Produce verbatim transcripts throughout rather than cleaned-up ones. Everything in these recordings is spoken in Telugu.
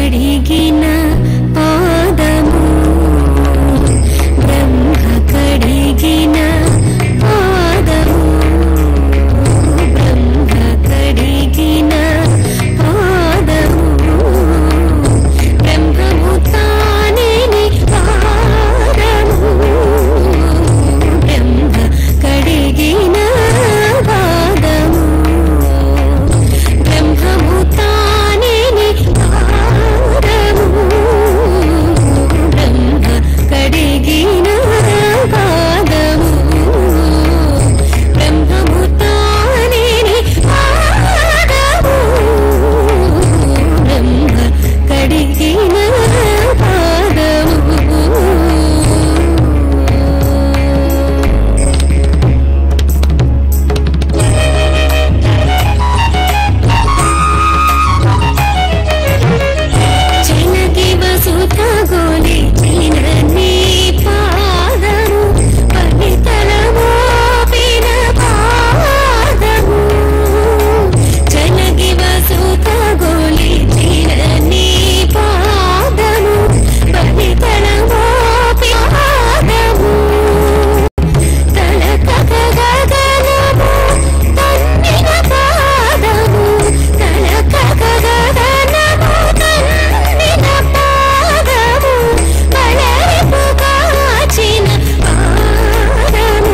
కడిగిన పాదము బ్రహ్మ కడిగిన పాదము బ్రహ్మ కడిగిన పాదము బ్రహ్మము తానే పాదము బ్రహ్మ కడిగిన పాదము బ్రహ్మము తానే పాదము బ్రహ్మ కడిగిన పాదము బ్రహ్మము తానే పాదము బ్రహ్మ కడిగిన పాదము చెనకి వసుత గోలి చినని పాదము పవితల మోపిన పాదము చెనకి వసుత గోలి చినని పాదము పవితల మోపిన పాదము తలక గగనము తన్నిన పాదము తలక గగనము తన్నిన పాదము బలరిపు కాచిన పాదము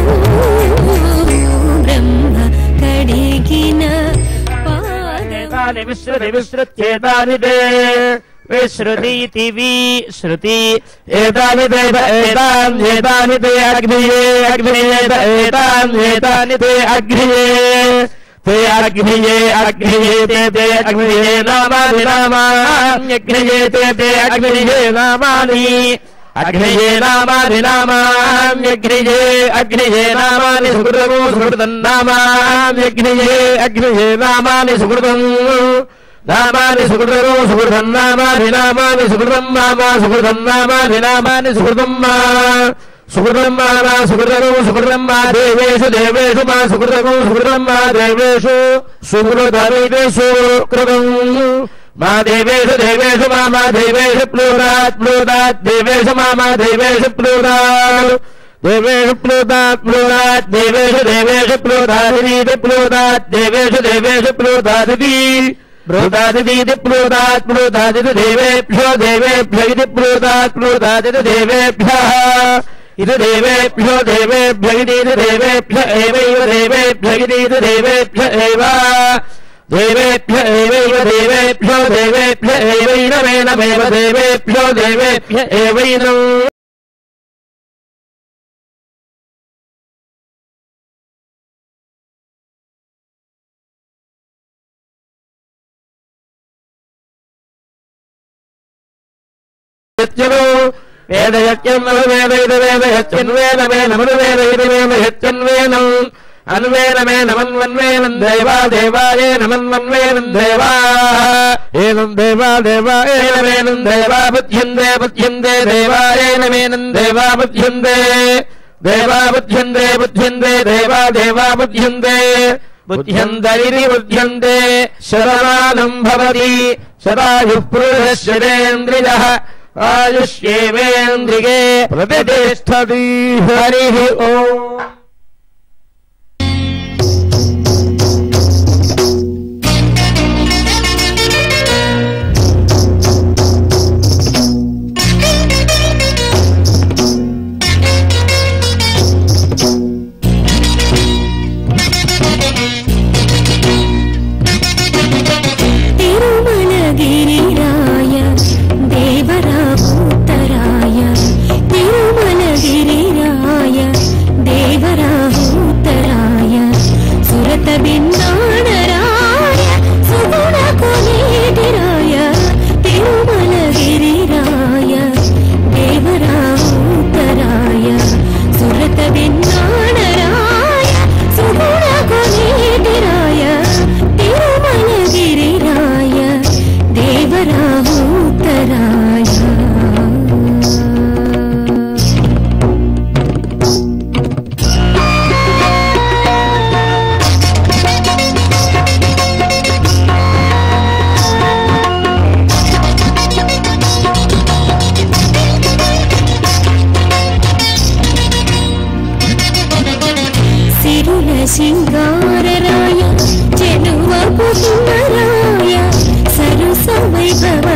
బ్రహ్మ కడిగిన పాదము విశ్రుతి విశ్రుత్యేతాని తే విశ్రుతీతి విశ్రుతి ఏతాని తే ఏతాన్ ఏతాని తే అగ్నియే అగ్నియే ఏతాన్ ఏతాని తే అగ్నియే తే అగ్నియే అగ్నియే తే తే అగ్నియే నామాని నామాన్యగ్నియే తే తే అగ్నియే నామాని అగ్నియే నామాని నామాన్యగ్నియే అగ్నియే నామాని సుకృతము సుకృతం నామాన్యగ్నియే అగ్నియే నామాని సుకృతం నామాని సుకృతము సుకృతం నామాని నామాని సుకృతం నామా సుకృతం నామాని నామాని సుకృతం మా సుకృతం మా సుకృతము సుకృతం మా దేవేషు దేవేషు మా సుకృతము సుకృతం మా దేవేషు సుకృతమితి సుకృతం మా దేవేషు దేవేషు మా మా దేవేషు ప్లూరాత్ ప్లూరాత్ దేవేషు మా మా దేవేషు ప్లూరాత్ దేవేషు ప్లూరాత్ ప్లూరాత్ దేవేషు దేవేషు ప్లూరాదితి ప్లూరాత్ దేవేషు దేవేషు ప్లూరాదితి ప్లూతాదితి ప్లూతాత్ ప్లూతాదితి దేవేభ్యో దేవేభ్య ఇది ప్లూతాత్ ప్లూతాదితి దేవేభ్యః ఇది దేవేభ్యో దేవేభ్య ఇది దేవేభ్య ఏవైవ దేవేభ్య ఇది దేవేభ్య ఏవ దేవేభ్య ఏవైవ దేవేభ్యో దేవేభ్య ఏవైనమేనమేవ దేవేభ్యో దేవేభ్య ఏవైనం వేదయత్యం వేదయిత వేదయత్యన్వేనమేనమను వేదయిత వేదయత్యన్వేనం అన్వేనమేనమన్వన్వేనం దేవా దేవాయే నమన్వన్వేనం దేవా ఏనం దేవా దేవాయేనమేనం దేవా బుద్ధ్యందే బుద్ధ్యందే దేవాయేనమేనం దేవా బుద్ధ్యందే దేవా బుద్ధ్యందే బుద్ధ్యందే దేవా దేవా బుద్ధ్యందే బుద్ధ్యంతరితి బుద్ధ్యంతే శతమానం భవతి శతాయుః పురుషः శతేంద్రియः ఆయుష్యేవేంద్రియే ప్రతిష్టతి. హరిః ఓం. తిరుమలగిరిరాయ దేవరాయ తిరుమలగిరిరాయ దేవరాయ శృంగారరాయ జనువపు హిమరాయ సరస వైభవ